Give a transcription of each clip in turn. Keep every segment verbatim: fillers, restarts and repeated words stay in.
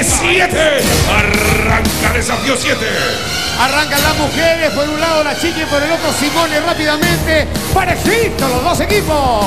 siete. Arranca Desafío siete. Arrancan las mujeres, por un lado la Chiqui, por el otro Simone rápidamente. Parejitos los dos equipos.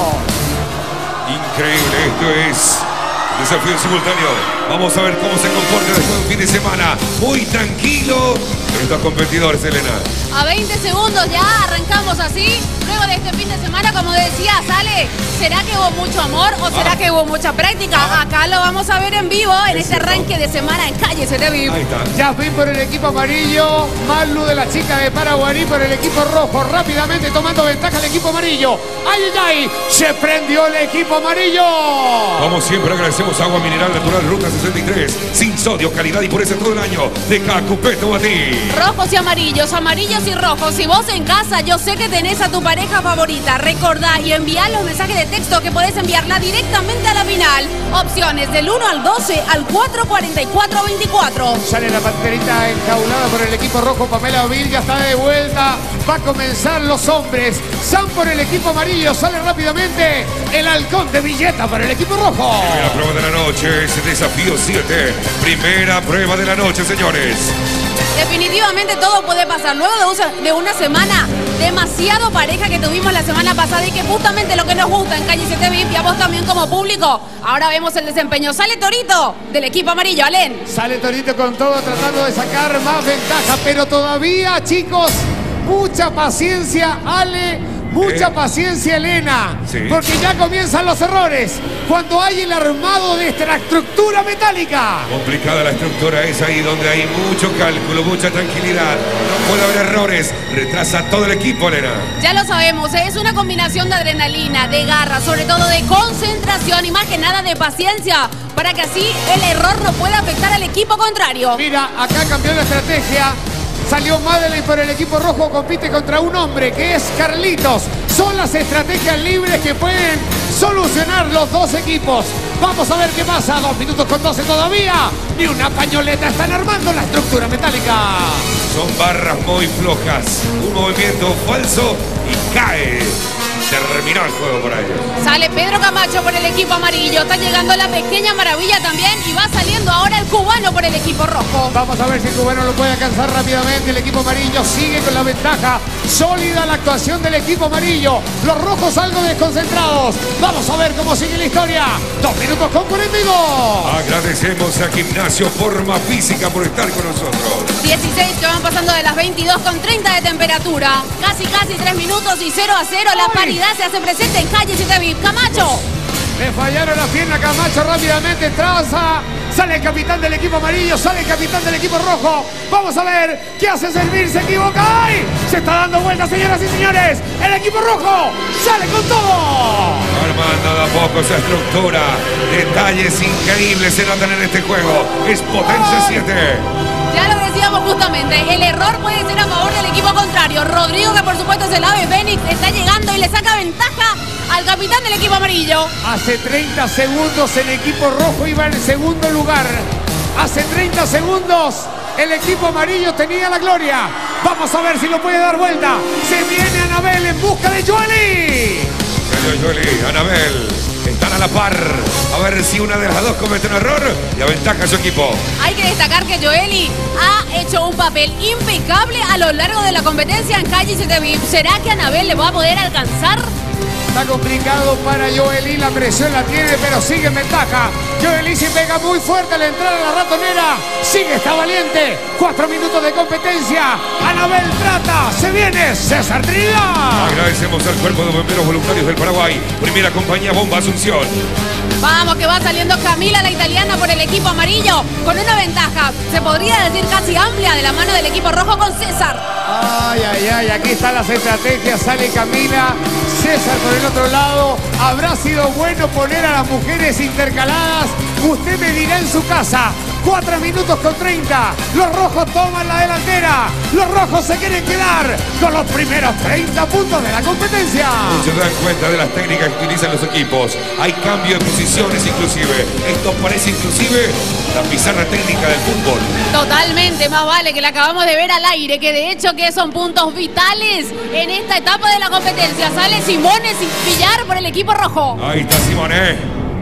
Increíble, esto es desafío en simultáneo. Vamos a ver cómo se comporta después de un fin de semana muy tranquilo estos competidores, Elena. A veinte segundos ya arrancamos así. Luego de este fin de semana, como decía, sale. ¿Será que hubo mucho amor o será ah. que hubo mucha práctica? Ah. Acá lo vamos a ver en vivo en este arranque de semana en Calle C T V I P. Ahí está. Jasmine por el equipo amarillo. Malu de la chica de Paraguarí por el equipo rojo. Rápidamente tomando ventaja el equipo amarillo. ¡Ay, ay, ay! Se prendió el equipo amarillo. Como siempre agradecemos Agua Mineral Natural Ruta sesenta y tres. Sin sodio, calidad y pureza todo el año. De Cacupeto a ti. Rojos y amarillos, amarillos y rojos. Si vos en casa, yo sé que tenés a tu pareja favorita. Recordá y enviá los mensajes de texto que podés enviarla directamente a la final. Opciones del uno al doce al cuatro cuarenta y cuatro veinticuatro. Sale la panterita enjaulada por el equipo rojo. Pamela Ovil ya está de vuelta. Va a comenzar los hombres. Sam por el equipo amarillo. Sale rápidamente el halcón de Villeta para el equipo rojo. Primera prueba de la noche es Desafío siete. Primera prueba de la noche, señores. Definitivamente todo puede pasar. Luego de una semana demasiado pareja que tuvimos la semana pasada y que justamente lo que nos gusta en Calle C T V I P y a vos también como público. Ahora vemos el desempeño. Sale Torito del equipo amarillo, Alen. Sale Torito con todo tratando de sacar más ventaja, pero todavía, chicos, mucha paciencia, Ale. Mucha eh. paciencia, Elena, sí. Porque ya comienzan los errores cuando hay el armado de esta estructura metálica. Complicada la estructura, es ahí donde hay mucho cálculo, mucha tranquilidad. No puede haber errores, retrasa todo el equipo, Elena. Ya lo sabemos, es una combinación de adrenalina, de garra, sobre todo de concentración y más que nada de paciencia, para que así el error no pueda afectar al equipo contrario. Mira, acá cambió la estrategia. Salió Madeleine por el equipo rojo, compite contra un hombre que es Carlitos. Son las estrategias libres que pueden solucionar los dos equipos. Vamos a ver qué pasa. Dos minutos con doce todavía. Ni una pañoleta. Están armando la estructura metálica. Son barras muy flojas. Un movimiento falso y cae. Terminó el juego por ahí. Sale Pedro Camacho por el equipo amarillo. Está llegando la pequeña maravilla también. Y va saliendo ahora el cubano por el equipo rojo. Vamos a ver si el cubano lo puede alcanzar rápidamente. El equipo amarillo sigue con la ventaja. Sólida la actuación del equipo amarillo. Los rojos algo desconcentrados. Vamos a ver cómo sigue la historia. Dos minutos con cuarenta y dos. Agradecemos a Gimnasio Forma Física por estar con nosotros. dieciséis que van pasando de las veintidós con treinta de temperatura. Casi, casi tres minutos y cero a cero. La paridad se hace presente en Calle C T V I P. Camacho. Le fallaron la pierna a Camacho rápidamente. Traza. Sale el capitán del equipo amarillo. Sale el capitán del equipo rojo. Vamos a ver qué hace Servir. Se equivoca. ¡Ay! Se está dando vuelta, señoras y señores. El equipo rojo sale con todo. Armando de a poco esa estructura. Detalles increíbles se notan en este juego. Es potencia siete. Ya lo decíamos justamente, el error puede ser a favor del equipo contrario. Rodrigo, que por supuesto es el ave Fénix, está llegando y le saca ventaja al capitán del equipo amarillo. Hace treinta segundos el equipo rojo iba en segundo lugar. Hace treinta segundos el equipo amarillo tenía la gloria. Vamos a ver si lo puede dar vuelta. Se viene Anabel en busca de Joely. Salió Joely, Anabel. Están a la par. A ver si una de las dos comete un error y aventaja a su equipo. Hay que destacar que Joely ha hecho un papel impecable a lo largo de la competencia en Calle C T V I P. ¿Será que Anabel le va a poder alcanzar? Está complicado para Joely, la presión la tiene, pero sigue en ventaja. Joely se pega muy fuerte a la entrada a la ratonera. Sigue, está valiente. Cuatro minutos de competencia. Anabel trata, se viene César Trinidad. Agradecemos al Cuerpo de Bomberos Voluntarios del Paraguay. Primera compañía Bomba Asunción. Vamos, que va saliendo Camila, la italiana, por el equipo amarillo, con una ventaja, se podría decir casi amplia, de la mano del equipo rojo con César. Ay, ay, ay, aquí están las estrategias, sale Camila, César por el otro lado. ¿Habrá sido bueno poner a las mujeres intercaladas? Usted me dirá en su casa. cuatro minutos con treinta. Los rojos toman la delantera. Los rojos se quieren quedar con los primeros treinta puntos de la competencia. Se dan cuenta de las técnicas que utilizan los equipos. Hay cambio de posiciones inclusive. Esto parece inclusive la pizarra técnica del fútbol. Totalmente, más vale que la acabamos de ver al aire, que de hecho que son puntos vitales en esta etapa de la competencia. Sale Simone Villar por el equipo rojo. Ahí está Simone.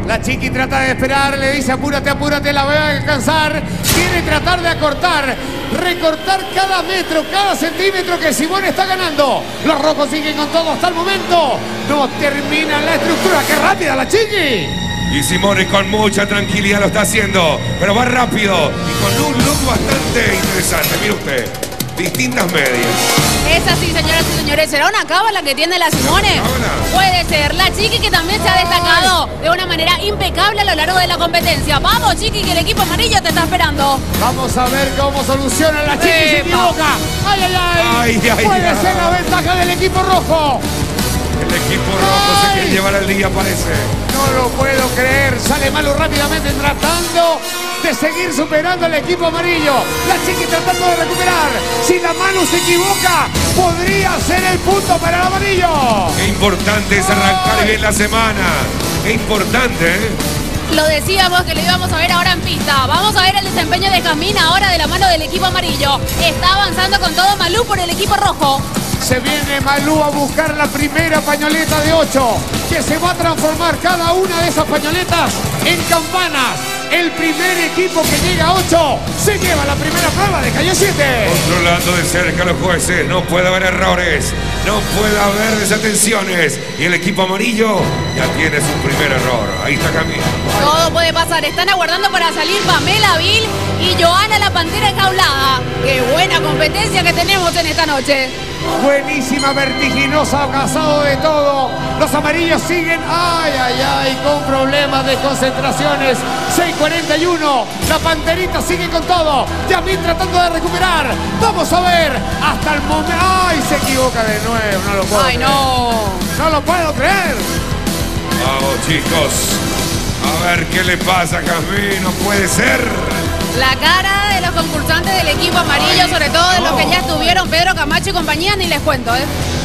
La Chiqui trata de esperar, le dice apúrate, apúrate, la voy a alcanzar. Quiere tratar de acortar, recortar cada metro, cada centímetro que Simone está ganando. Los rojos siguen con todo hasta el momento. No termina la estructura. ¡Qué rápida la Chiqui! Y Simone con mucha tranquilidad lo está haciendo, pero va rápido y con un look bastante interesante. Mire usted, distintas medias. Es así, señoras y señores. ¿Será una cábala que tiene la Simone? Puede ser. La Chiqui, que también se ha destacado de una manera impecable a lo largo de la competencia. Vamos, Chiqui, que el equipo amarillo te está esperando. Vamos a ver cómo soluciona la Chiqui. Se equivoca. ¡Ay, ay, ay! ay, ay Puede ay. ser la ventaja del equipo rojo. El equipo rojo ay. se quiere llevar al día, parece. No lo puedo creer. Sale Malu rápidamente tratando de seguir superando al equipo amarillo. La Chiqui tratando de recuperar. Si la Manu se equivoca, podría ser el punto para el amarillo. Qué importante es arrancar Ay. bien la semana. Qué importante, ¿eh? Lo decíamos que lo íbamos a ver ahora en pista. Vamos a ver el desempeño de Camina ahora de la mano del equipo amarillo. Está avanzando con todo Malú por el equipo rojo. Se viene Malú a buscar la primera pañoleta de ocho, que se va a transformar cada una de esas pañoletas en campanas. El primer equipo que llega a ocho se lleva la primera prueba de calle siete. Controlando de cerca a los jueces, no puede haber errores, no puede haber desatenciones. Y el equipo amarillo ya tiene su primer error. Ahí está Camila. Todo puede pasar. Están aguardando para salir Pamela Vil y Joana la Pantera enjaulada. Qué buena competencia que tenemos en esta noche. Buenísima, vertiginosa, casado de todo. Los amarillos siguen, ay, ay, ay, con problemas de concentraciones. seis cuarenta y uno, la Panterita sigue con todo. Yamil tratando de recuperar. Vamos a ver, hasta el momento. Ay, se equivoca de nuevo, no lo puedo Ay, creer. no. No lo puedo creer. Vamos, chicos. A ver qué le pasa a Camila, no puede ser. La cara de los concursantes del equipo amarillo, Ay, sobre todo de no. los que ya estuvieron, Pedro Camacho y compañía, ni les cuento, ¿eh?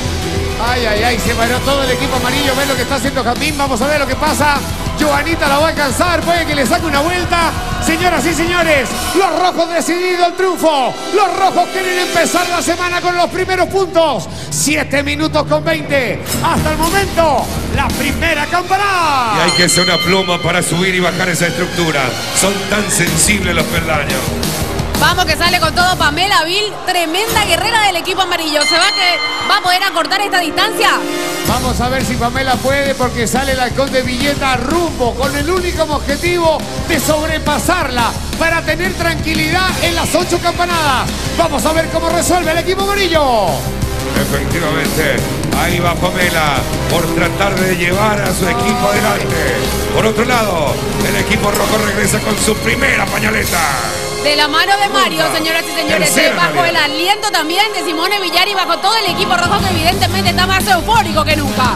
Ay, ay, ay, se paró todo el equipo amarillo. Ve lo que está haciendo Jamín. Vamos a ver lo que pasa. Joanita la va a alcanzar. Puede que le saque una vuelta. Señoras y señores, los rojos decidido el triunfo. Los rojos quieren empezar la semana con los primeros puntos. siete minutos con veinte. Hasta el momento, la primera campanada. Y hay que hacer una pluma para subir y bajar esa estructura. Son tan sensibles los peldaños. Vamos que sale con todo Pamela Vil, tremenda guerrera del equipo amarillo. ¿Se va a, que, va a poder acortar esta distancia? Vamos a ver si Pamela puede, porque sale el halcón de Villeta rumbo con el único objetivo de sobrepasarla para tener tranquilidad en las ocho campanadas. Vamos a ver cómo resuelve el equipo amarillo. Efectivamente, ahí va Pamela por tratar de llevar a su equipo adelante. Por otro lado, el equipo rojo regresa con su primera pañoleta. De la mano de Mario, señoras y señores, Tercera, bajo Mario. el aliento también de Simone Villar y bajo todo el equipo rojo que evidentemente está más eufórico que nunca.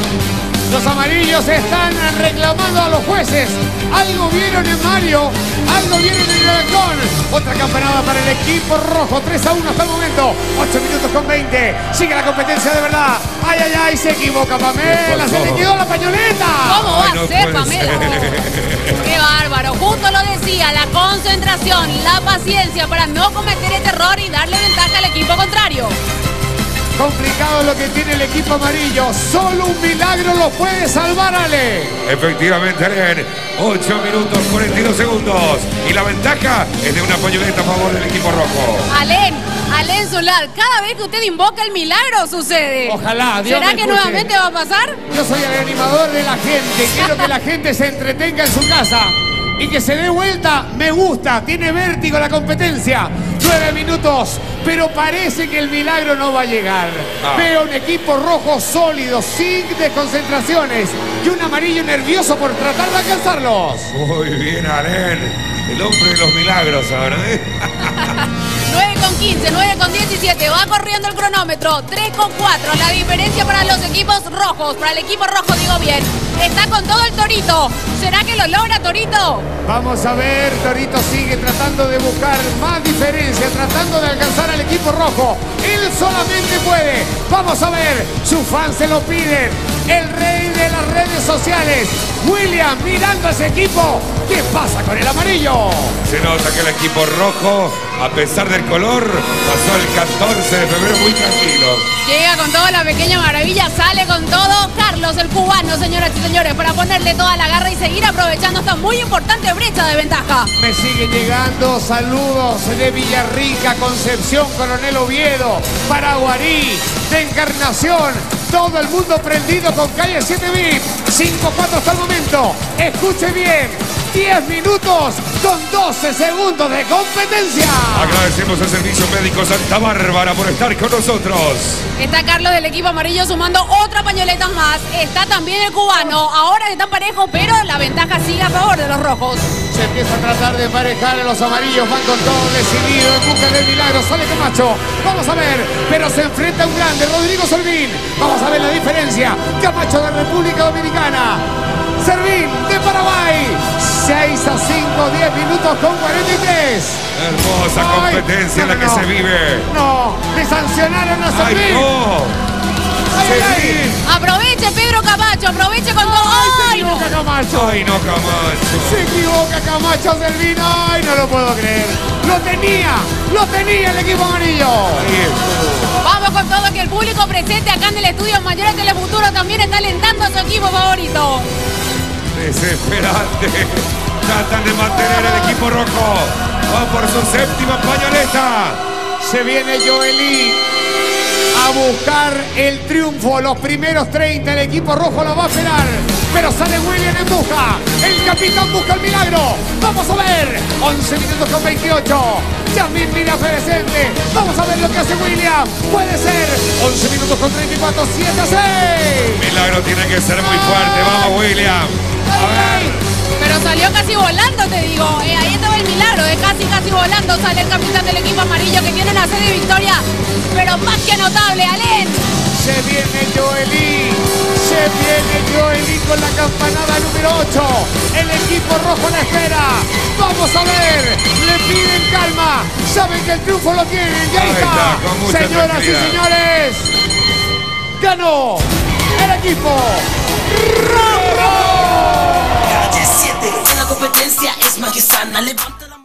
Los amarillos están reclamando a los jueces. Algo vieron en Mario, algo vieron en el halcón. Otra campanada para el equipo rojo, tres a uno hasta el momento. ocho minutos con veinte. Sigue la competencia de verdad. Ay, ay, ay, se equivoca Pamela, se le quedó la pañoleta. ¿Cómo va Ay, no a ser, puede Pamela? ser. Qué bárbaro. Justo lo decía, la concentración, la paciencia para no cometer este error y darle ventaja al equipo contrario. Complicado lo que tiene el equipo amarillo. Solo un milagro lo puede salvar, Ale. Efectivamente, Alen. ocho minutos cuarenta y dos segundos. Y la ventaja es de una pañoleta a favor del equipo rojo. Alén, Alén Zular, cada vez que usted invoca el milagro sucede. Ojalá, Dios ¿Será me que escuche. nuevamente va a pasar? Yo soy el animador de la gente. Quiero que la gente se entretenga en su casa y que se dé vuelta. Me gusta, tiene vértigo la competencia. Nueve minutos, pero parece que el milagro no va a llegar. Ah. Veo un equipo rojo sólido, sin desconcentraciones, y un amarillo nervioso por tratar de alcanzarlos. Muy bien, Alen. El hombre de los milagros ahora, ¿eh? nueve con quince, nueve con diecisiete, va corriendo el cronómetro, tres con cuatro, la diferencia para los equipos rojos, para el equipo rojo digo bien, está con todo el Torito, ¿será que lo logra Torito? Vamos a ver, Torito sigue tratando de buscar más diferencia, tratando de alcanzar al equipo rojo. Él solamente puede. Vamos a ver, sus fans se lo piden. El rey de las redes sociales, William, mirando a ese equipo. ¿Qué pasa con el amarillo? Se nota que el equipo rojo, a pesar del color, pasó el catorce de febrero muy tranquilo. Llega con toda la pequeña maravilla, sale con todo Carlos, el cubano, señoras y señores, para ponerle toda la garra y seguir aprovechando esta muy importante brecha de ventaja. Me siguen llegando saludos de Villarrica, Concepción, Coronel Oviedo, Paraguarí, de Encarnación. Todo el mundo prendido con Calle siete V I P. cinco cuatro hasta el momento. Escuche bien. diez minutos con doce segundos de competencia. Agradecemos al Servicio Médico Santa Bárbara por estar con nosotros. Está Carlos del equipo amarillo sumando otra pañoleta más. Está también el cubano. Ahora están parejos, pero la ventaja sigue a favor de los rojos. Se empieza a tratar de emparejar a los amarillos. Van con todo decidido en busca del milagro. Sale Camacho. Vamos a ver. Pero se enfrenta a un grande, Rodrigo Servín. Vamos a ver la diferencia. Camacho de República Dominicana. Servín de Paraguay. seis a cinco, diez minutos con cuarenta y tres. Hermosa Ay, competencia en no, la que no, se vive. No, le sancionaron a ¡Ay, Servín. no! Ay, ay, ay. Aproveche Pedro Camacho, aproveche con todo. Ay, se ¡Ay, no! equivoca Camacho. ¡Ay, no, Camacho! Se equivoca Camacho Servín. Ay, no lo puedo creer. Lo tenía, lo tenía el equipo amarillo. Ahí estuvo. Vamos con todo, que el público presente acá en el estudio Mayores Telefuturo también está alentando a su equipo favorito. Desesperante. Tratan de mantener el equipo rojo. Va por su séptima pañoleta. Se viene Joelí a buscar el triunfo. Los primeros treinta, el equipo rojo lo va a esperar. Pero sale William en busca. El capitán busca el milagro. Vamos a ver. once minutos con veintiocho. Yasmín mira presente. Vamos a ver lo que hace William. Puede ser. once minutos con treinta y cuatro. siete a seis. Milagro tiene que ser muy fuerte. Vamos, William. A ver. Pero salió casi volando, te digo. Eh, ahí estaba el milagro, de casi, casi volando. Sale el capitán del equipo amarillo que tiene una serie de victoria, pero más que notable, Alén. Se viene Joelí. Se viene Joelí con la campanada número ocho. El equipo rojo la espera. Vamos a ver. Le piden calma. Saben que el triunfo lo tienen. Y ahí Ahí está. está, con mucha Señoras tranquilidad. y señores. Ganó el equipo rojo. Calle siete, en la competencia es más que sana, levanta la